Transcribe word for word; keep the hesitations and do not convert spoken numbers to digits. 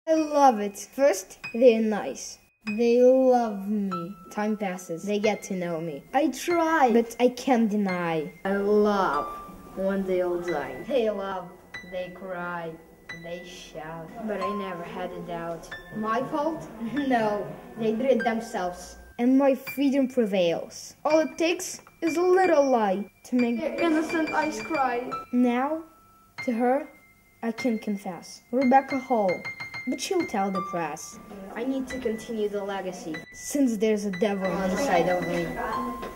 I love it. First, they're nice. They love me. Time passes. They get to know me. I try, but I can't deny. I love when they all die. They love, they cry, they shout. But I never had a doubt. My fault? No, they did it themselves. And my freedom prevails. All it takes is a little lie to make their innocent eyes cry. Now, to her, I can confess. Rebecca Hall. But she'll tell the press. I need to continue the legacy, since there's a devil inside of me.